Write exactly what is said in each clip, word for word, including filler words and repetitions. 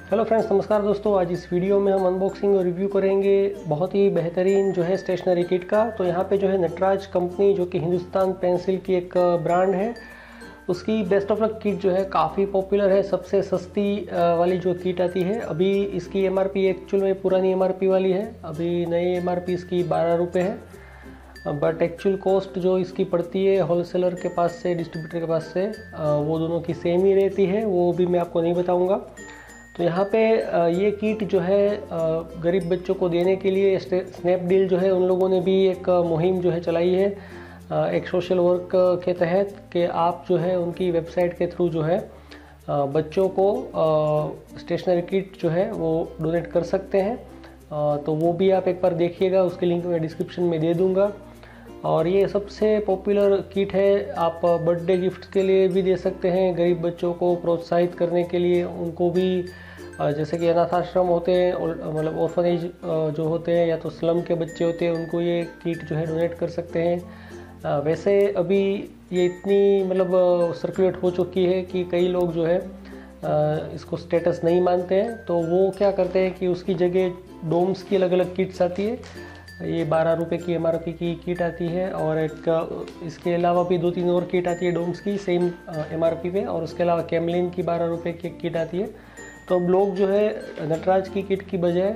Hello friends, नमस्कार दोस्तों। आज इस वीडियो में हम अनबॉक्सिंग और रिव्यू करेंगे बहुत ही बेहतरीन जो है स्टेशनरी किट का। तो यहाँ पे जो है नटराज कंपनी, जो कि हिंदुस्तान पेंसिल की एक ब्रांड है, उसकी बेस्ट ऑफ लक किट जो है काफ़ी पॉपुलर है। सबसे सस्ती वाली जो किट आती है, अभी इसकी एमआरपी एक्चुअल में पुरानी एमआरपी वाली है, अभी नई एमआरपी इसकी बारह रुपये है। बट एक्चुअल कॉस्ट जो इसकी पड़ती है होलसेलर के पास से, डिस्ट्रीब्यूटर के पास से, वो दोनों की सेम ही रहती है, वो भी मैं आपको नहीं बताऊँगा। तो यहाँ पे ये किट जो है गरीब बच्चों को देने के लिए स्नैपडील जो है उन लोगों ने भी एक मुहिम जो है चलाई है, एक सोशल वर्क के तहत, कि आप जो है उनकी वेबसाइट के थ्रू जो है बच्चों को स्टेशनरी किट जो है वो डोनेट कर सकते हैं। तो वो भी आप एक बार देखिएगा, उसके लिंक मैं डिस्क्रिप्शन में दे दूँगा। और ये सबसे पॉपुलर किट है, आप बर्थडे गिफ्ट के लिए भी दे सकते हैं, गरीब बच्चों को प्रोत्साहित करने के लिए, उनको भी जैसे कि अनाथ आश्रम होते हैं, मतलब ऑर्फनेज जो होते हैं, या तो स्लम के बच्चे होते हैं, उनको ये किट जो है डोनेट कर सकते हैं। वैसे अभी ये इतनी मतलब सर्कुलेट हो चुकी है कि कई लोग जो है इसको स्टेटस नहीं मानते हैं, तो वो क्या करते हैं कि उसकी जगह डोम्स की अलग अलग किट्स आती है। ये बारह रुपये की एमआरपी की किट आती है, और एक इसके अलावा भी दो तीन और किट आती है डोम्स की सेम एमआरपी पे, और उसके अलावा कैमलिन की बारह रुपये की किट आती है। तो अब लोग जो है नटराज की किट की बजाय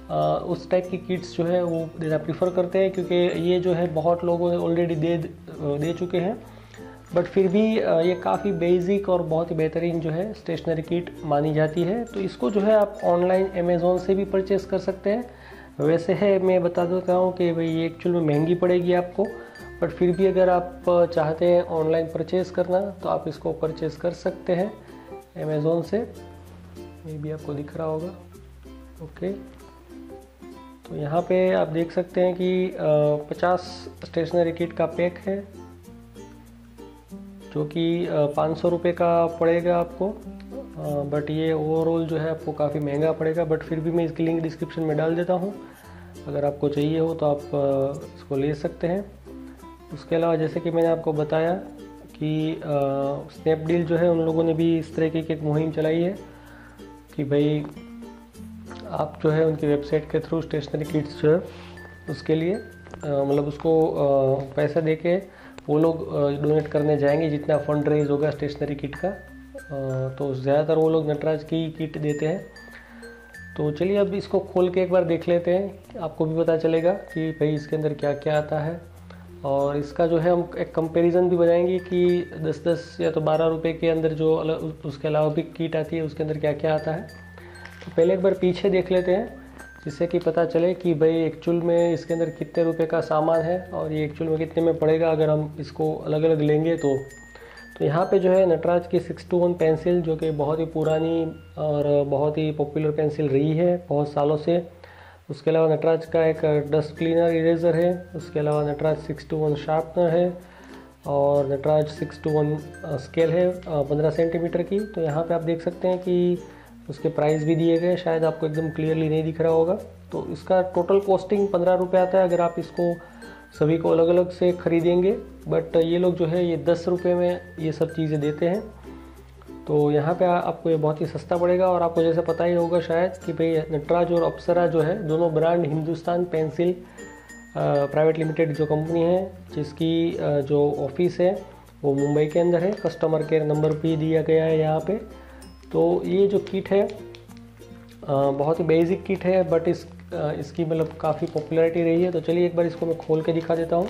उस टाइप की किट्स जो है वो देना प्रीफर करते हैं, क्योंकि ये जो है बहुत लोगों ने ऑलरेडी दे दे चुके हैं। बट फिर भी ये काफ़ी बेसिक और बहुत ही बेहतरीन जो है स्टेशनरी किट मानी जाती है। तो इसको जो है आप ऑनलाइन अमेज़ोन से भी परचेज़ कर सकते हैं। वैसे है, मैं बता देता हूँ कि भाई ये एक्चुअल में महंगी पड़ेगी आपको, बट फिर भी अगर आप चाहते हैं ऑनलाइन परचेज़ करना तो आप इसको परचेज़ कर सकते हैं अमेज़ोन से। ये भी आपको दिख रहा होगा। ओके, तो यहाँ पे आप देख सकते हैं कि पचास स्टेशनरी किट का पैक है, जो कि पाँच सौ रुपये का पड़ेगा आपको। बट ये ओवरऑल जो है आपको काफ़ी महंगा पड़ेगा, बट फिर भी मैं इसकी लिंक डिस्क्रिप्शन में डाल देता हूँ, अगर आपको चाहिए हो तो आप इसको ले सकते हैं। उसके अलावा जैसे कि मैंने आपको बताया कि स्नैपडील जो है उन लोगों ने भी इस तरह की एक मुहिम चलाई है कि भाई आप जो है उनकी वेबसाइट के थ्रू स्टेशनरी किट्स जो है उसके लिए मतलब उसको आ, पैसा दे के वो लोग डोनेट करने जाएंगे, जितना फंड रेज होगा स्टेशनरी किट का। आ, तो ज़्यादातर वो लोग नटराज की किट देते हैं। तो चलिए अब इसको खोल के एक बार देख लेते हैं, आपको भी पता चलेगा कि भाई इसके अंदर क्या क्या आता है। और इसका जो है हम एक कंपैरिजन भी बनाएंगे कि दस दस या तो बारह रुपए के अंदर जो अलग उसके अलावा भी किट आती है उसके अंदर क्या क्या आता है। तो पहले एक बार पीछे देख लेते हैं, जिससे कि पता चले कि भाई एक्चुअल में इसके अंदर कितने रुपए का सामान है और ये एक्चुअल में कितने में पड़ेगा अगर हम इसको अलग अलग लेंगे तो। तो यहाँ पे जो है नटराज की सिक्स टू वन पेंसिल, जो कि बहुत ही पुरानी और बहुत ही पॉपुलर पेंसिल रही है बहुत सालों से। उसके अलावा नटराज का एक डस्ट क्लीनर इरेज़र है, उसके अलावा Nataraj six two one sharpener है, और Nataraj six two one scale है पंद्रह सेंटीमीटर की। तो यहाँ पे आप देख सकते हैं कि उसके प्राइस भी दिए गए, शायद आपको एकदम क्लियरली नहीं दिख रहा होगा। तो इसका टोटल कॉस्टिंग पंद्रह रुपये आता है अगर आप इसको सभी को अलग अलग से ख़रीदेंगे। बट ये लोग जो है ये दस रुपये में ये सब चीज़ें देते हैं। तो यहाँ पे आपको ये बहुत ही सस्ता पड़ेगा। और आपको जैसे पता ही होगा शायद कि भाई नटराज और अप्सरा जो है दोनों brand Hindustan pencil private limited जो कंपनी है, जिसकी जो ऑफिस है वो मुंबई के अंदर है। कस्टमर केयर नंबर भी दिया गया है यहाँ पे। तो ये जो किट है बहुत ही बेसिक किट है, बट इस इसकी मतलब काफ़ी पॉपुलैरिटी रही है। तो चलिए एक बार इसको मैं खोल के दिखा देता हूँ।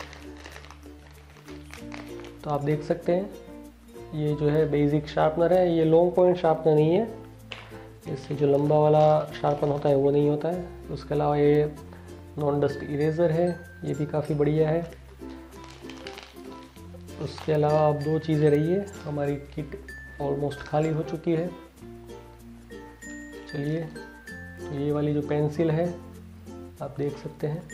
तो आप देख सकते हैं ये जो है बेसिक शार्पनर है, ये लॉन्ग पॉइंट शार्पनर नहीं है, इससे जो लंबा वाला शार्पन होता है वो नहीं होता है। उसके अलावा ये नॉन डस्ट इरेज़र है, ये भी काफ़ी बढ़िया है। उसके अलावा अब दो चीज़ें रही है, हमारी किट ऑलमोस्ट खाली हो चुकी है। चलिए, तो ये वाली जो पेंसिल है आप देख सकते हैं,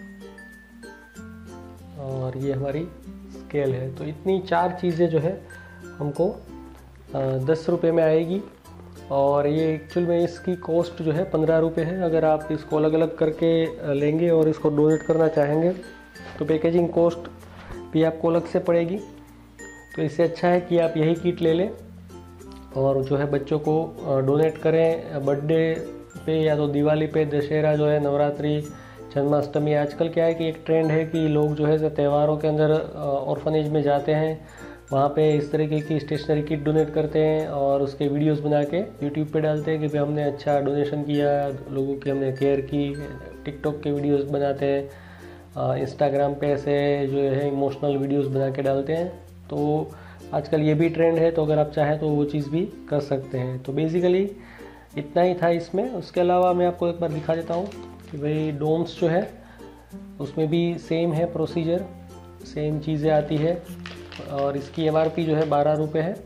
और ये हमारी स्केल है। तो इतनी चार चीज़ें जो है हमको दस रुपये में आएगी। और ये एक्चुअल में इसकी कॉस्ट जो है पंद्रह रुपये है। अगर आप इसको अलग अलग करके लेंगे और इसको डोनेट करना चाहेंगे तो पैकेजिंग कॉस्ट भी आपको अलग से पड़ेगी। तो इससे अच्छा है कि आप यही किट ले लें। और जो है बच्चों को डोनेट करें बर्थडे पे या तो दिवाली पे, दशहरा जो है, नवरात्रि, जन्माष्टमी। आजकल क्या है कि एक ट्रेंड है कि लोग जो है त्योहारों के अंदर ऑर्फनेज में जाते हैं, वहाँ पे इस तरीके की स्टेशनरी किट डोनेट करते हैं और उसके वीडियोस बना के यूट्यूब पे डालते हैं कि भाई हमने अच्छा डोनेशन किया, लोगों की हमने केयर की। टिकटॉक के वीडियोस बनाते हैं, इंस्टाग्राम पे ऐसे जो है इमोशनल वीडियोस बना के डालते हैं। तो आजकल ये भी ट्रेंड है, तो अगर आप चाहें तो वो चीज़ भी कर सकते हैं। तो बेसिकली इतना ही था इसमें। उसके अलावा मैं आपको एक बार दिखा देता हूँ कि भाई डोम्स जो है उसमें भी सेम है प्रोसीजर, सेम चीज़ें आती है और इसकी एमआरपी जो है बारह रुपये है।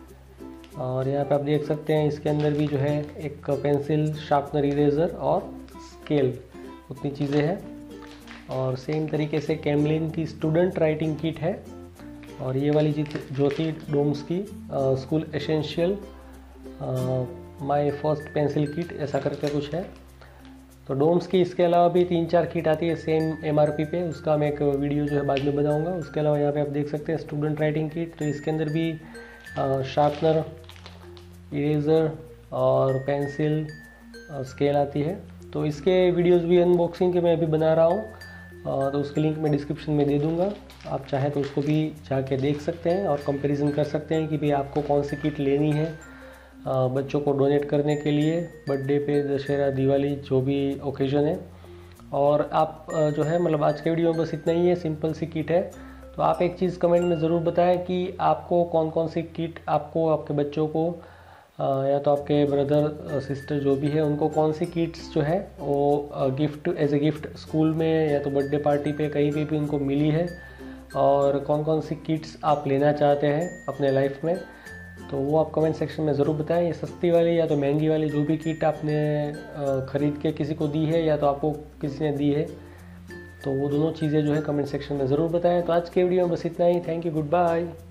और यहाँ पे आप देख सकते हैं इसके अंदर भी जो है एक पेंसिल, शार्पनर, इरेज़र और स्केल, उतनी चीज़ें हैं। और सेम तरीके से कैमलिन की स्टूडेंट राइटिंग किट है। और ये वाली जो थी डोम्स की school essential my first pencil kit, ऐसा करके कुछ है। तो डोम्स की इसके अलावा भी तीन चार किट आती है सेम एमआरपी पे, उसका मैं एक वीडियो जो है बाद में बनाऊंगा। उसके अलावा यहाँ पे आप देख सकते हैं स्टूडेंट राइटिंग किट, तो इसके अंदर भी शार्पनर, इरेज़र और पेंसिल, स्केल आती है। तो इसके वीडियोस भी अनबॉक्सिंग के मैं अभी बना रहा हूँ, तो उसकी लिंक मैं डिस्क्रिप्शन में दे दूँगा। आप चाहें तो उसको भी जाके देख सकते हैं और कंपैरिजन कर सकते हैं कि भाई आपको कौन सी किट लेनी है बच्चों को डोनेट करने के लिए, बर्थडे पे, दशहरा, दिवाली, जो भी ओकेजन है। और आप जो है मतलब आज के वीडियो में बस इतना ही है, सिंपल सी किट है। तो आप एक चीज़ कमेंट में ज़रूर बताएं कि आपको कौन कौन सी किट, आपको, आपके बच्चों को या तो आपके ब्रदर सिस्टर जो भी है उनको कौन सी किट्स जो है वो gift, as a gift school में या तो बर्थडे पार्टी पे कहीं पे भी उनको मिली है, और कौन कौन सी किट्स आप लेना चाहते हैं अपने लाइफ में। तो वो आप कमेंट सेक्शन में ज़रूर बताएं। ये सस्ती वाली या तो महंगी वाली जो भी किट आपने ख़रीद के किसी को दी है या तो आपको किसी ने दी है, तो वो दोनों चीज़ें जो है कमेंट सेक्शन में ज़रूर बताएं। तो आज के वीडियो में बस इतना ही। Thank you, good bye.